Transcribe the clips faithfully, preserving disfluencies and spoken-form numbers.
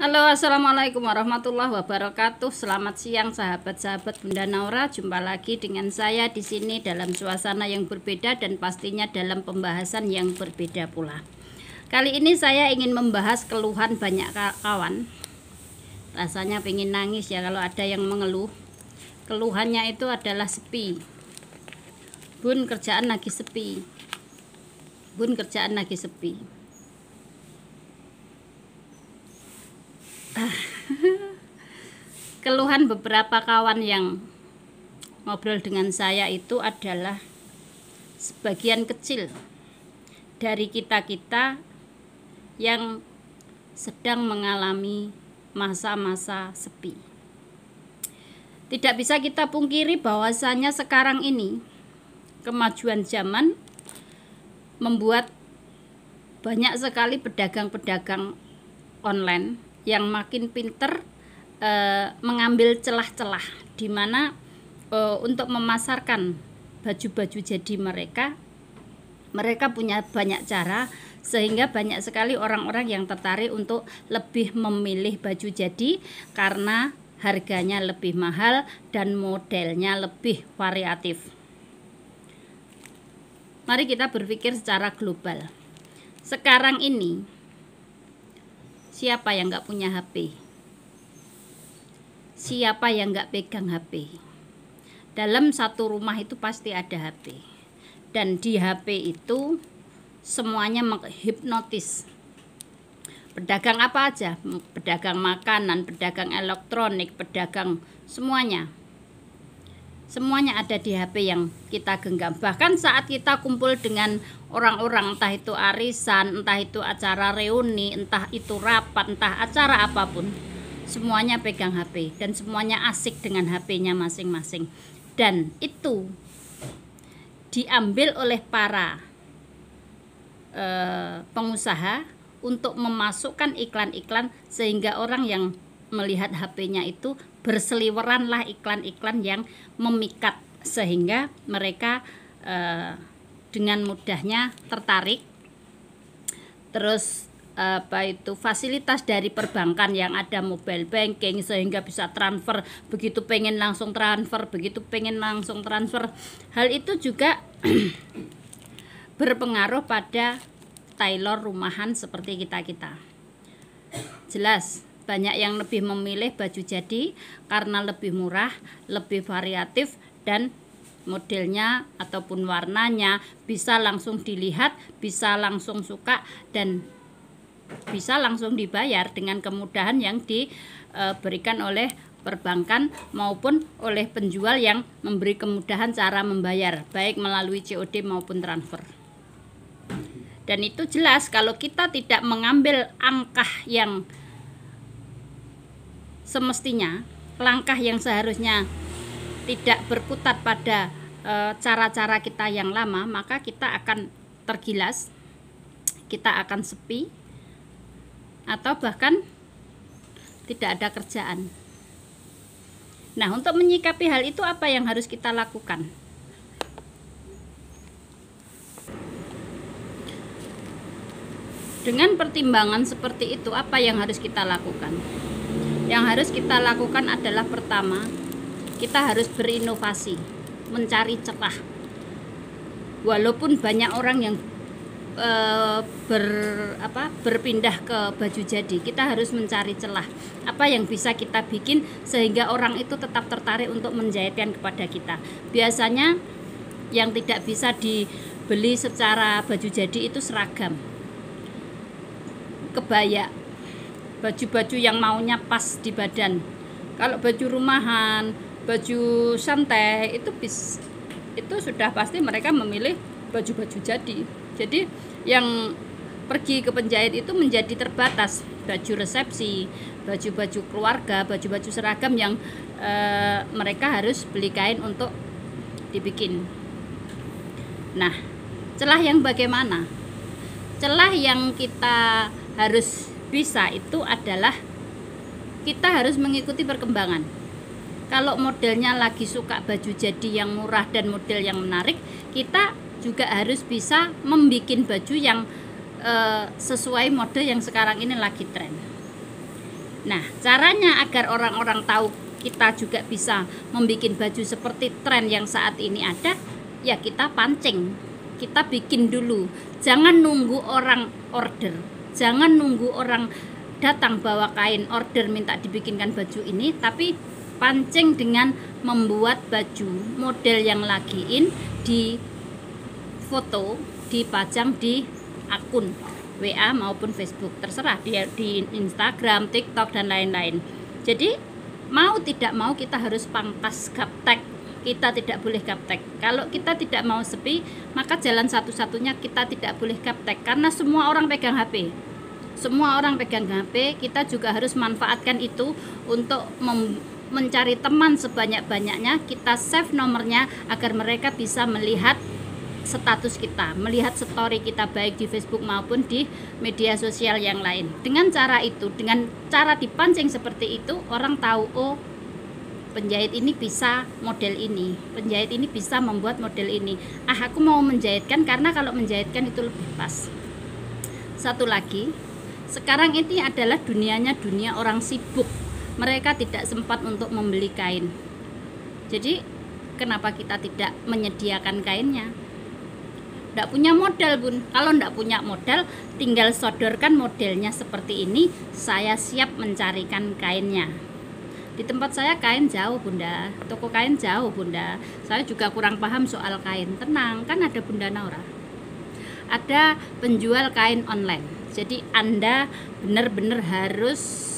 Halo, assalamualaikum warahmatullahi wabarakatuh. Selamat siang, sahabat-sahabat Bunda Naura. Jumpa lagi dengan saya di sini dalam suasana yang berbeda dan pastinya dalam pembahasan yang berbeda pula. Kali ini saya ingin membahas keluhan banyak kawan. Rasanya pengen nangis ya kalau ada yang mengeluh. Keluhannya itu adalah sepi. Bun, kerjaan lagi sepi. Bun, kerjaan lagi sepi. Keluhan beberapa kawan yang ngobrol dengan saya itu adalah sebagian kecil dari kita-kita yang sedang mengalami masa-masa sepi. Tidak bisa kita pungkiri bahwasanya sekarang ini kemajuan zaman membuat banyak sekali pedagang-pedagang online yang makin pinter e, mengambil celah-celah di mana e, untuk memasarkan baju-baju jadi mereka mereka punya banyak cara sehingga banyak sekali orang-orang yang tertarik untuk lebih memilih baju jadi karena harganya lebih mahal dan modelnya lebih variatif. Mari kita berpikir secara global. Sekarang ini siapa yang nggak punya H P? Siapa yang nggak pegang H P? Dalam satu rumah itu pasti ada H P. Dan di H P itu semuanya menghipnotis. Pedagang apa aja? Pedagang makanan, pedagang elektronik, pedagang semuanya. Semuanya ada di H P yang kita genggam. Bahkan saat kita kumpul dengan orang-orang, entah itu arisan, entah itu acara reuni, entah itu rapat, entah acara apapun, semuanya pegang H P dan semuanya asik dengan H P-nya masing-masing. Dan itu diambil oleh para eh, pengusaha untuk memasukkan iklan-iklan sehingga orang yang melihat H P-nya itu berseliweranlah iklan-iklan yang memikat sehingga mereka eh, dengan mudahnya tertarik. Terus apa itu fasilitas dari perbankan yang ada mobile banking sehingga bisa transfer, begitu pengen langsung transfer, begitu pengen langsung transfer. Hal itu juga berpengaruh pada tailor rumahan seperti kita-kita. Jelas banyak yang lebih memilih baju jadi karena lebih murah, lebih variatif dan modelnya ataupun warnanya bisa langsung dilihat, bisa langsung suka dan bisa langsung dibayar dengan kemudahan yang diberikan oleh perbankan maupun oleh penjual yang memberi kemudahan cara membayar baik melalui C O D maupun transfer. Dan itu jelas kalau kita tidak mengambil angkah yang semestinya, langkah yang seharusnya tidak berkutat pada cara-cara e, kita yang lama, maka kita akan tergilas, kita akan sepi, atau bahkan tidak ada kerjaan. Nah, untuk menyikapi hal itu apa yang harus kita lakukan? Dengan pertimbangan seperti itu, apa yang harus kita lakukan? Yang harus kita lakukan adalah pertama, kita harus berinovasi, mencari celah. Walaupun banyak orang yang e, ber, apa, berpindah ke baju jadi, kita harus mencari celah. Apa yang bisa kita bikin sehingga orang itu tetap tertarik untuk menjahitkan kepada kita. Biasanya yang tidak bisa dibeli secara baju jadi itu seragam, kebaya, baju-baju yang maunya pas di badan. Kalau baju rumahan, baju santai itu bis, itu sudah pasti mereka memilih baju-baju jadi. Jadi yang pergi ke penjahit itu menjadi terbatas. Baju resepsi, baju-baju keluarga, baju-baju seragam yang e, mereka harus beli kain untuk dibikin. Nah, celah yang bagaimana? Celah yang kita harus bisa itu adalah kita harus mengikuti perkembangan. Kalau modelnya lagi suka baju jadi yang murah dan model yang menarik, kita juga harus bisa membuat baju yang e, sesuai mode yang sekarang ini lagi tren. Nah, caranya agar orang-orang tahu kita juga bisa membuat baju seperti tren yang saat ini ada, ya kita pancing, kita bikin dulu. Jangan nunggu orang order, jangan nunggu orang datang bawa kain order minta dibikinkan baju ini, tapi pancing dengan membuat baju model yang lagi in, di foto, dipajang di akun W A maupun Facebook, terserah dia di Instagram, TikTok dan lain-lain. Jadi mau tidak mau kita harus pangkas gaptek, kita tidak boleh gaptek. Kalau kita tidak mau sepi, maka jalan satu-satunya kita tidak boleh gaptek, karena semua orang pegang H P. Semua orang pegang H P, kita juga harus manfaatkan itu untuk mencari teman sebanyak-banyaknya. Kita save nomornya agar mereka bisa melihat status kita, melihat story kita baik di Facebook maupun di media sosial yang lain. Dengan cara itu, dengan cara dipancing seperti itu, orang tahu, oh penjahit ini bisa model ini, penjahit ini bisa membuat model ini. Ah, aku mau menjahitkan karena kalau menjahitkan itu lebih pas. Satu lagi, sekarang ini adalah dunianya dunia orang sibuk. Mereka tidak sempat untuk membeli kain. Jadi kenapa kita tidak menyediakan kainnya? Tidak punya modal, Bun. Kalau tidak punya modal, tinggal sodorkan modelnya seperti ini, saya siap mencarikan kainnya. Di tempat saya kain jauh, Bunda. Toko kain jauh, Bunda. Saya juga kurang paham soal kain. Tenang, kan ada Bunda Naura. Ada penjual kain online. Jadi Anda benar-benar harus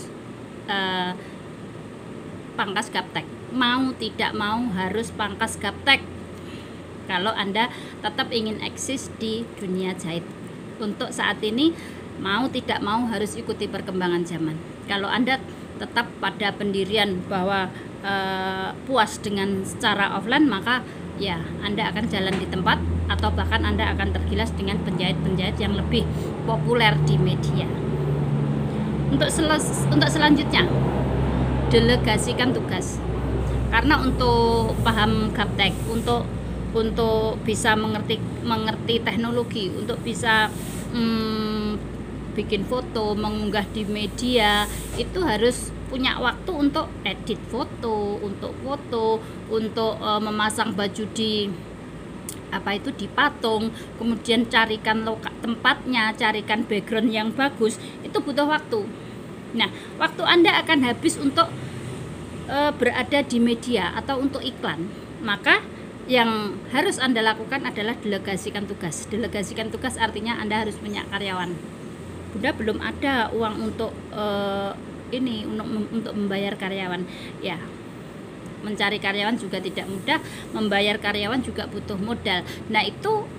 uh, pangkas gaptek. Mau tidak mau harus pangkas gaptek kalau Anda tetap ingin eksis di dunia jahit. Untuk saat ini, mau tidak mau harus ikuti perkembangan zaman. Kalau Anda tetap pada pendirian bahwa uh, puas dengan secara offline, maka ya Anda akan jalan di tempat, atau bahkan Anda akan tergilas dengan penjahit-penjahit yang lebih populer di media. Untuk seles, untuk selanjutnya, delegasikan tugas. Karena untuk paham gaptek, untuk untuk bisa mengerti mengerti teknologi, untuk bisa hmm, bikin foto, mengunggah di media, itu harus punya waktu untuk edit foto, untuk foto, untuk uh, memasang baju di apa itu di patung, kemudian carikan loka, tempatnya, carikan background yang bagus, itu butuh waktu. Nah, waktu Anda akan habis untuk uh, berada di media atau untuk iklan. Maka yang harus Anda lakukan adalah delegasikan tugas. Delegasikan tugas artinya Anda harus punya karyawan. Bunda belum ada uang untuk uh, ini untuk untuk membayar karyawan. Ya, mencari karyawan juga tidak mudah, membayar karyawan juga butuh modal. Nah, itu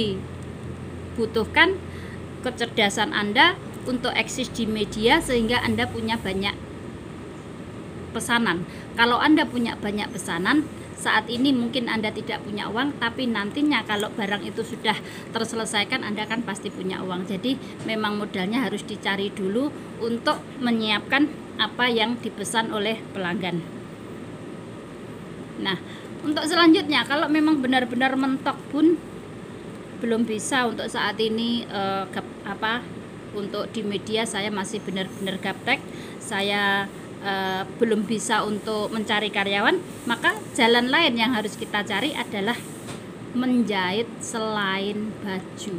dibutuhkan kecerdasan Anda untuk eksis di media sehingga Anda punya banyak pesanan. Kalau Anda punya banyak pesanan, saat ini mungkin Anda tidak punya uang, tapi nantinya kalau barang itu sudah terselesaikan, Anda kan pasti punya uang. Jadi memang modalnya harus dicari dulu untuk menyiapkan apa yang dipesan oleh pelanggan. Nah, untuk selanjutnya, kalau memang benar-benar mentok pun belum bisa untuk saat ini eh, gap, apa untuk di media saya masih benar-benar gaptek, saya Uh, belum bisa untuk mencari karyawan, maka jalan lain yang harus kita cari adalah menjahit selain baju.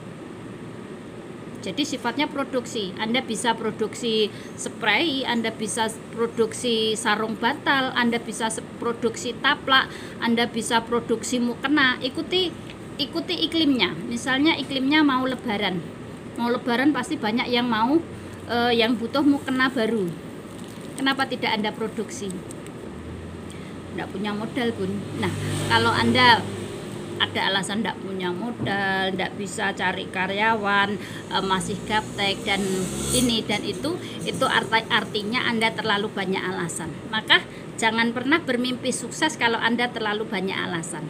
Jadi sifatnya produksi. Anda bisa produksi spray, Anda bisa produksi sarung bantal, Anda bisa produksi taplak, Anda bisa produksi mukena. Ikuti ikuti iklimnya. Misalnya iklimnya mau lebaran. Mau lebaran pasti banyak yang mau uh, yang butuh mukena baru. Kenapa tidak Anda produksi? Tidak punya modal, Bun. Nah, kalau Anda ada alasan tidak punya modal, tidak bisa cari karyawan, e, masih gaptek dan ini dan itu, itu arti, artinya Anda terlalu banyak alasan. Maka jangan pernah bermimpi sukses kalau Anda terlalu banyak alasan.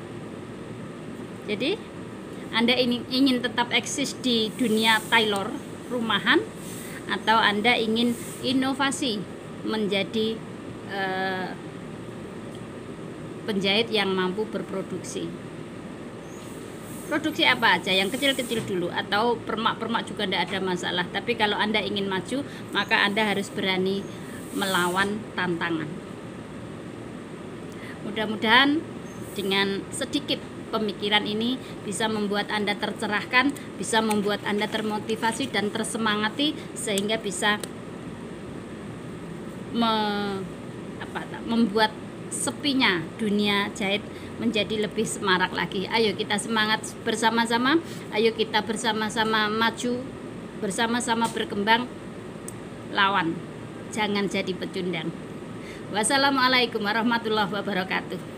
Jadi, Anda ingin, ingin tetap eksis di dunia tailor rumahan, atau Anda ingin inovasi menjadi uh, penjahit yang mampu berproduksi. produksi apa aja, yang kecil-kecil dulu, atau permak-permak juga tidak ada masalah. Tapi kalau Anda ingin maju, maka Anda harus berani melawan tantangan. Mudah-mudahan dengan sedikit pemikiran ini bisa membuat Anda tercerahkan, bisa membuat Anda termotivasi dan tersemangati, sehingga bisa me, apa, membuat sepinya dunia jahit menjadi lebih semarak lagi. Ayo kita semangat bersama-sama, ayo kita bersama-sama maju, bersama-sama berkembang, lawan, jangan jadi pecundang. Wassalamualaikum warahmatullahi wabarakatuh.